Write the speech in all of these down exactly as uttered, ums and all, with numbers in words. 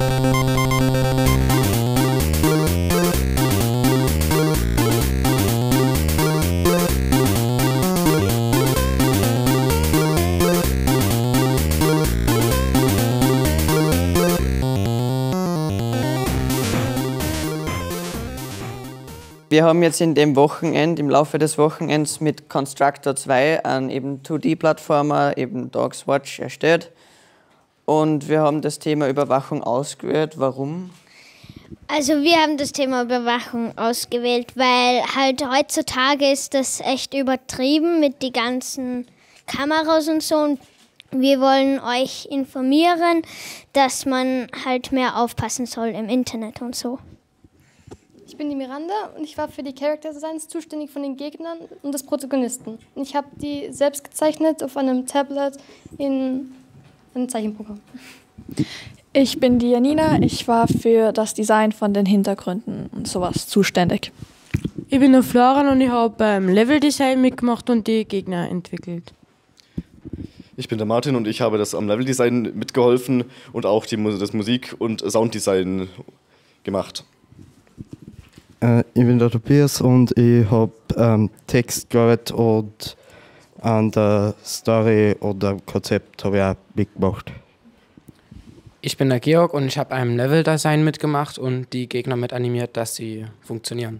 Wir haben jetzt in dem Wochenende, im Laufe des Wochenends mit Constructor zwei einen eben zwei D-Plattformer, eben Dogs Watch, erstellt. Und wir haben das Thema Überwachung ausgewählt. Warum? Also wir haben das Thema Überwachung ausgewählt, weil halt heutzutage ist das echt übertrieben mit den ganzen Kameras und so. Und wir wollen euch informieren, dass man halt mehr aufpassen soll im Internet und so. Ich bin die Miranda und ich war für die Character Designs zuständig von den Gegnern und des Protagonisten. Ich habe die selbst gezeichnet auf einem Tablet in einem Zeichenprogramm. Ich bin die Janina, ich war für das Design von den Hintergründen und sowas zuständig. Ich bin der Florian und ich habe beim Leveldesign mitgemacht und die Gegner entwickelt. Ich bin der Martin und ich habe das am Leveldesign mitgeholfen und auch die, das Musik- und Sounddesign gemacht. Ich bin der Tobias und ich habe ähm, Text gearbeitet und an der Story oder Konzept habe ich auch mitgemacht. Ich bin der Georg und ich habe am Leveldesign mitgemacht und die Gegner mit animiert, dass sie funktionieren.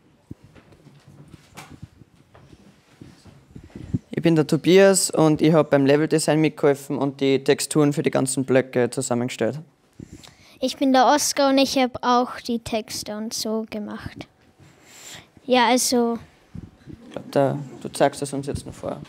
Ich bin der Tobias und ich habe beim Leveldesign mitgeholfen und die Texturen für die ganzen Blöcke zusammengestellt. Ich bin der Oskar und ich habe auch die Texte und so gemacht. Ja, also... Ich glaub, da, du zeigst es uns jetzt noch vor.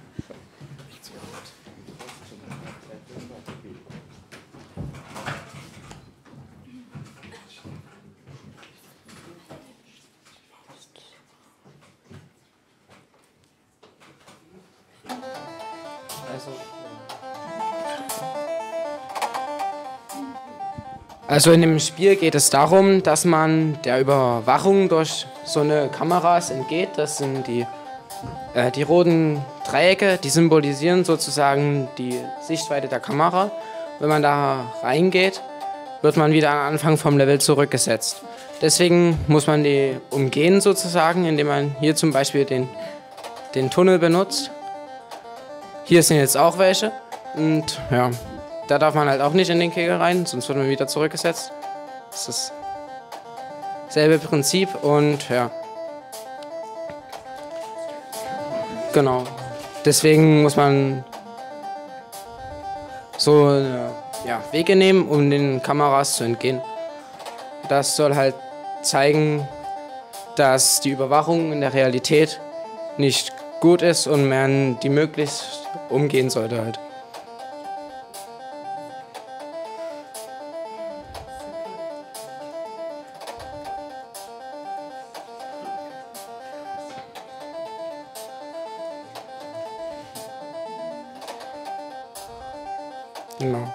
Also in dem Spiel geht es darum, dass man der Überwachung durch so eine Kameras entgeht. Das sind die, äh, die roten Dreiecke, die symbolisieren sozusagen die Sichtweite der Kamera. Wenn man da reingeht, wird man wieder am Anfang vom Level zurückgesetzt. Deswegen muss man die umgehen sozusagen, indem man hier zum Beispiel den, den Tunnel benutzt. Hier sind jetzt auch welche und ja. Da darf man halt auch nicht in den Kegel rein, sonst wird man wieder zurückgesetzt. Das ist dasselbe Prinzip und ja. Genau. Deswegen muss man so ja, Wege nehmen, um den Kameras zu entgehen. Das soll halt zeigen, dass die Überwachung in der Realität nicht gut ist und man die möglichst umgehen sollte halt. Genau.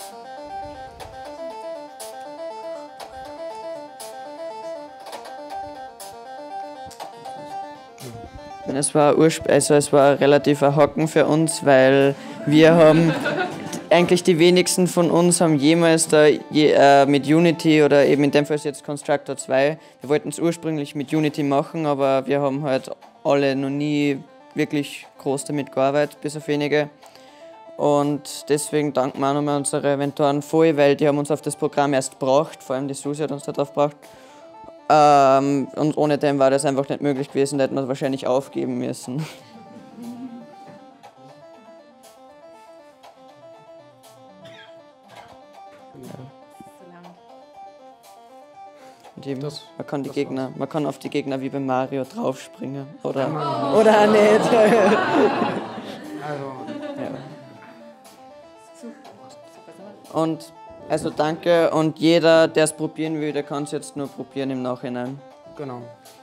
Es war, also es war relativ ein Hocken für uns, weil wir haben, eigentlich die wenigsten von uns haben jemals da je, äh, mit Unity oder eben in dem Fall jetzt Constructor zwei, wir wollten es ursprünglich mit Unity machen, aber wir haben halt alle noch nie wirklich groß damit gearbeitet, bis auf wenige. Und deswegen danken wir auch nochmal unsere Mentoren voll, weil die haben uns auf das Programm erst gebracht, vor allem die Susi hat uns darauf gebracht. Ähm, und ohne dem war das einfach nicht möglich gewesen, da hätten wir wahrscheinlich aufgeben müssen. Und eben, man kann die Gegner, man kann auf die Gegner wie bei Mario draufspringen. Oder, oder auch nicht. Und also danke und jeder, der es probieren will, der kann es jetzt nur probieren im Nachhinein. Genau.